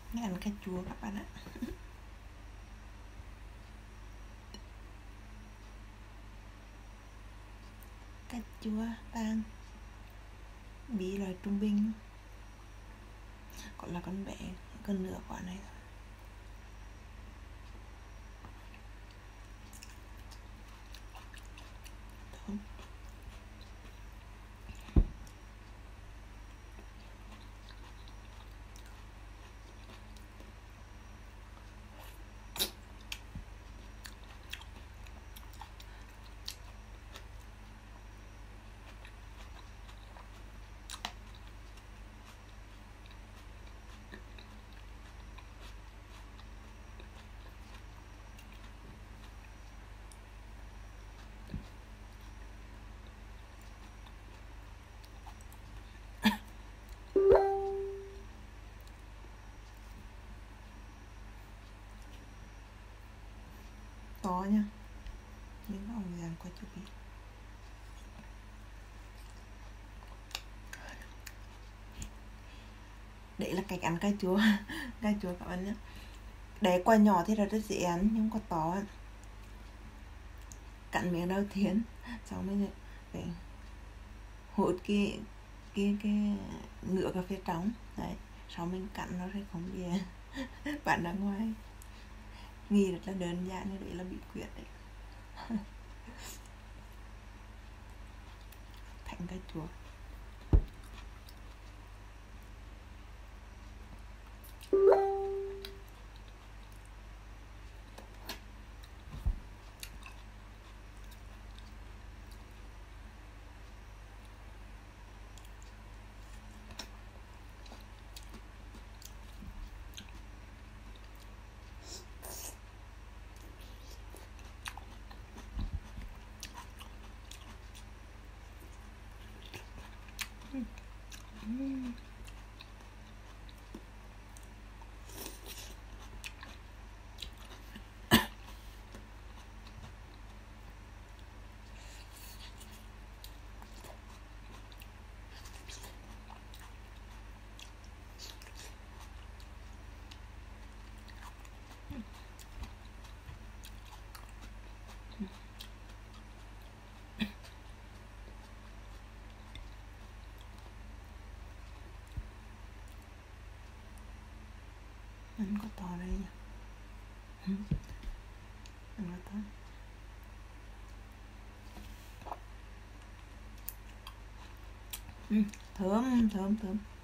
ăn cà chua các bạn ạ. Cà chua vàng bí loại trung bình, còn là con bé gần nửa quả này thôi. Thơm. To nha, nhưng nó không dàn qua chút ít. Đấy là cách ăn cà chua cà chua các bạn nhé. Để quả nhỏ thì là rất dễ ăn, nhưng quả to cắn miếng đầu tiên xong mới phải hút cái nửa cà phê trắng đấy, sau mình cắn nó sẽ không bị bạn ra ngoài nghĩ rất là đơn giản, như đấy là bí quyết đấy. Thành cà chua. Ăn có to đây nhỉ. Ăn có to. Thơm thơm thơm.